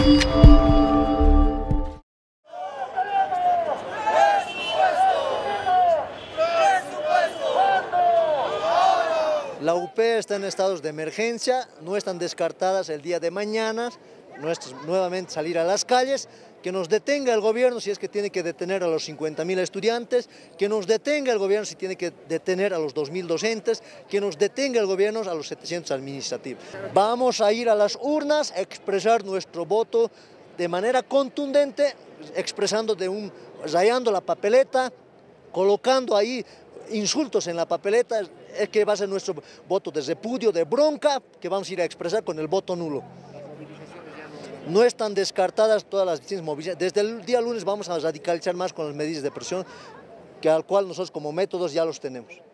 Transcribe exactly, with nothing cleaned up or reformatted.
La U P está en estados de emergencia, no están descartadas el día de mañana, nuevamente salir a las calles, que nos detenga el gobierno si es que tiene que detener a los cincuenta mil estudiantes, que nos detenga el gobierno si tiene que detener a los dos mil docentes, que nos detenga el gobierno a los setecientos administrativos. Vamos a ir a las urnas a expresar nuestro voto de manera contundente, expresando de un, rayando la papeleta, colocando ahí insultos en la papeleta, es que va a ser nuestro voto de repudio, de bronca, que vamos a ir a expresar con el voto nulo. No están descartadas todas las distintas movilizaciones. Desde el día lunes vamos a radicalizar más con las medidas de presión, que al cual nosotros como métodos ya los tenemos.